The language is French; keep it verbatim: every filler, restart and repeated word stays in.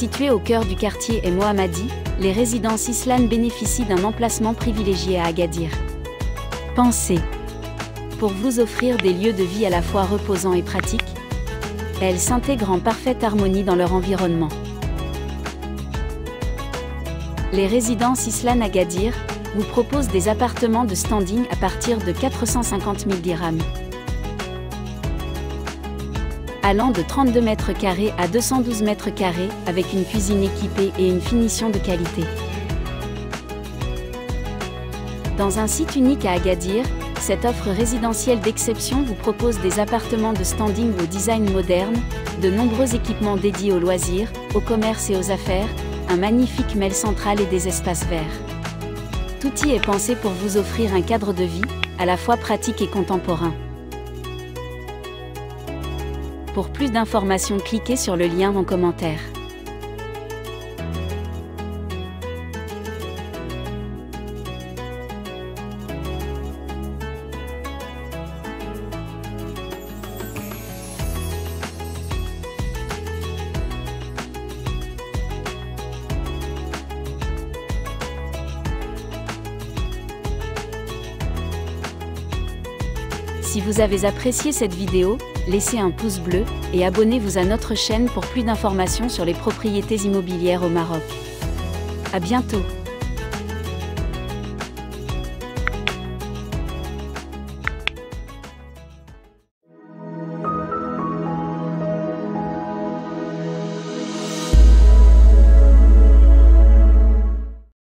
Situées au cœur du quartier El Mohammadi, les résidences Islan bénéficient d'un emplacement privilégié à Agadir. Pensez pour vous offrir des lieux de vie à la fois reposants et pratiques. Elles s'intègrent en parfaite harmonie dans leur environnement. Les résidences Islan Agadir vous proposent des appartements de standing à partir de quatre cent cinquante mille dirhams. Allant de trente-deux mètres carrés à deux cent douze mètres carrés, avec une cuisine équipée et une finition de qualité. Dans un site unique à Agadir, cette offre résidentielle d'exception vous propose des appartements de standing au design moderne, de nombreux équipements dédiés aux loisirs, au commerce et aux affaires, un magnifique mail central et des espaces verts. Tout y est pensé pour vous offrir un cadre de vie, à la fois pratique et contemporain. Pour plus d'informations, cliquez sur le lien en commentaire. Si vous avez apprécié cette vidéo, laissez un pouce bleu et abonnez-vous à notre chaîne pour plus d'informations sur les propriétés immobilières au Maroc. À bientôt!